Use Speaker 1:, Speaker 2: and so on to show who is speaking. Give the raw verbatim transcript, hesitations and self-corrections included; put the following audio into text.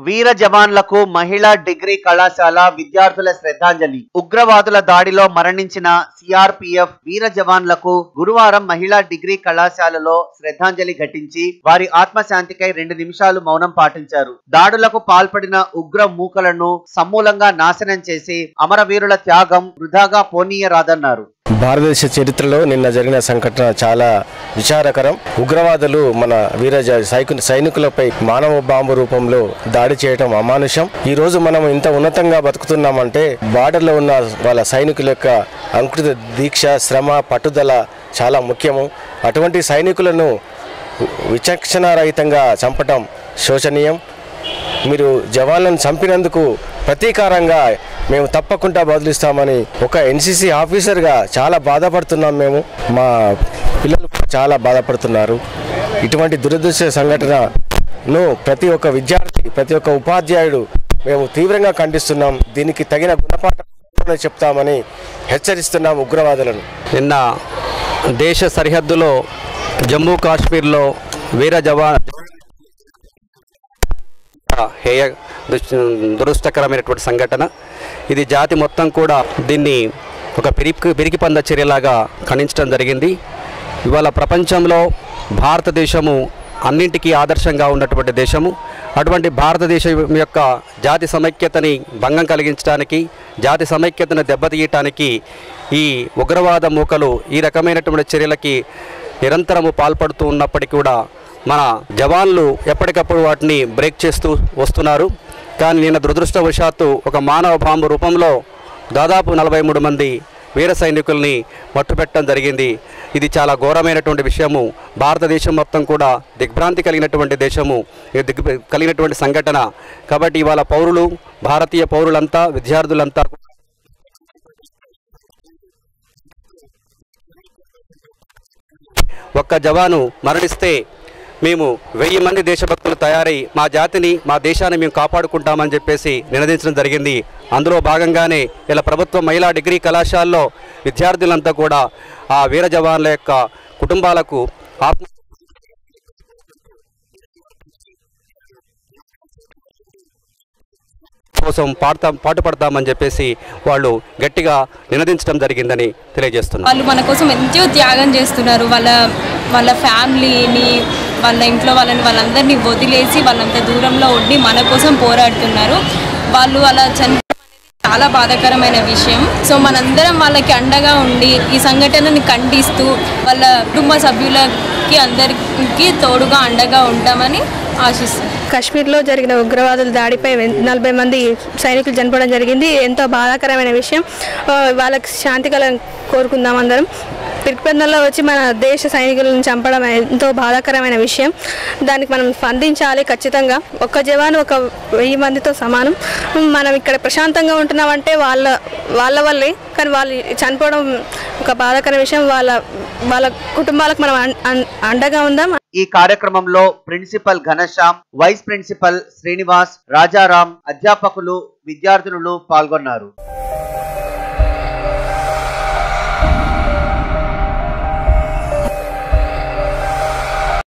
Speaker 1: వీర జవాన్లకు మహిళా డిగ్రీ కళాశాల విద్యార్థుల శ్రద్ధాంజలి. ఉగ్రవాదుల దాడిలో మరణించిన సిఆర్పిఎఫ్ వీర జవాన్లకు గురువారం మహిళా డిగ్రీ కళాశాలలో శ్రద్ధాంజలి ఘటించి వారి ఆత్మశాంతికై రెండు నిమిషాలు మౌనం పాటించారు. దాడులకు పాల్పడిన ఉగ్ర మూకలను సమూలంగా నాశనం చేసి అమరవీరుల త్యాగం వృధాగా పోనీయరాదన్నారు.
Speaker 2: భారతదేశ చరిత్రలో నిన్న జరిగిన సంఘటన చాలా విచారకరం. ఉగ్రవాదులు మన వీర సైనికులపై మానవ బాంబు రూపంలో దాడి చేయడం అమానుషం. ఈ రోజు మనం ఇంత ఉన్నతంగా బతుకుతున్నామంటే బార్డర్లో ఉన్న వాళ్ళ సైనికుల యొక్క అంకురిత దీక్ష, శ్రమ, పట్టుదల చాలా ముఖ్యము. అటువంటి సైనికులను విచక్షణారహితంగా చంపటం శోచనీయం. మీరు జవాన్లను చంపినందుకు ప్రతీకారంగా మేము తప్పకుండా బదులిస్తామని ఒక ఎన్సీసీ ఆఫీసర్గా చాలా బాధపడుతున్నాం. మేము మా పిల్లలు చాలా బాధపడుతున్నారు. ఇటువంటి దురదృష్ట సంఘటనను ప్రతి ఒక్క విద్యార్థి, ప్రతి ఒక్క ఉపాధ్యాయుడు మేము తీవ్రంగా ఖండిస్తున్నాం. దీనికి తగిన గుణపాఠం చెప్తామని హెచ్చరిస్తున్నాం ఉగ్రవాదులను.
Speaker 3: నిన్న దేశ సరిహద్దులో జమ్మూ కాశ్మీర్లో వీర జవాన్ హేయ దురదృష్టకరమైనటువంటి సంఘటన. ఇది జాతి మొత్తం కూడా దీన్ని ఒక పిరికి పిరికి పంద చర్యలాగా ఖండించడం జరిగింది. ఇవాళ ప్రపంచంలో భారతదేశము అన్నింటికీ ఆదర్శంగా ఉన్నటువంటి దేశము. అటువంటి భారతదేశం యొక్క జాతి సమైక్యతని భంగం కలిగించడానికి, జాతి సమైక్యతను దెబ్బతీయటానికి ఈ ఉగ్రవాద మూకలు ఈ రకమైనటువంటి చర్యలకి నిరంతరము పాల్పడుతూ ఉన్నప్పటికీ కూడా మన జవాన్లు ఎప్పటికప్పుడు వాటిని బ్రేక్ చేస్తూ వస్తున్నారు. కానీ నిన్న దురదృష్టవశాత్తు ఒక మానవ బాంబు రూపంలో దాదాపు నలభై మూడు మంది వీర సైనికుల్ని మట్టుపెట్టడం జరిగింది. ఇది చాలా ఘోరమైనటువంటి విషయము. భారతదేశం మొత్తం కూడా దిగ్భ్రాంతి కలిగినటువంటి దేశము, దిగ్ కలిగినటువంటి సంఘటన. కాబట్టి ఇవాళ పౌరులు, భారతీయ పౌరులంతా, విద్యార్థులంతా ఒక్క జవాను మరణిస్తే మేము వెయ్యి మంది దేశభక్తులు తయారై మా జాతిని, మా దేశాన్ని మేము కాపాడుకుంటామని చెప్పేసి నినదించడం జరిగింది. అందులో భాగంగానే ఇలా ప్రభుత్వ మహిళా డిగ్రీ కళాశాలలో విద్యార్థులంతా కూడా ఆ వీర జవాన్ల యొక్క కుటుంబాలకు ఆత్మ కోసం పాడతాం పాటుపడతామని చెప్పేసి వాళ్ళు గట్టిగా నినదించడం జరిగిందని తెలియజేస్తున్నారు.
Speaker 4: వాళ్ళు మన కోసం ఎంతో త్యాగం చేస్తున్నారు. వాళ్ళ వాళ్ళ ఫ్యామిలీని, వాళ్ళ ఇంట్లో వాళ్ళని వాళ్ళందరినీ వదిలేసి వాళ్ళంత దూరంలో ఉండి మన కోసం పోరాడుతున్నారు. వాళ్ళు అలా చనిపోవడం అనేది చాలా బాధాకరమైన విషయం. సో మనందరం వాళ్ళకి అండగా ఉండి ఈ సంఘటనని ఖండిస్తూ వాళ్ళ కుటుంబ సభ్యులకి అందరికీ తోడుగా అండగా ఉంటామని ఆశిస్తున్నాం.
Speaker 5: కాశ్మీర్లో జరిగిన ఉగ్రవాదుల దాడిపై నలభై మంది సైనికులు చనిపోవడం జరిగింది. ఎంతో బాధాకరమైన విషయం. వాళ్ళకి శాంతి కలను కోరుకుందాం అందరం. పిరికిపందల్లో వచ్చి మన దేశ సైనికులను చంపడం ఎంతో బాధాకరమైన విషయం. దానికి మనం స్పందించాలి ఖచ్చితంగా. ఒక్క జవాను ఒక వెయ్యి మందితో సమానం. మనం ఇక్కడ ప్రశాంతంగా ఉంటున్నామంటే వాళ్ళ వాళ్ళ వల్లే. కానీ వాళ్ళు చనిపోవడం ఒక బాధాకర విషయం. వాళ్ళ వాళ్ళ కుటుంబాలకు మనం అండగా ఉందాం.
Speaker 1: ఈ కార్యక్రమంలో principal Ghanshyam, vice principal Srinivas, Rajaram, అధ్యాపకులు, విద్యార్థినులు పాల్గొన్నారు.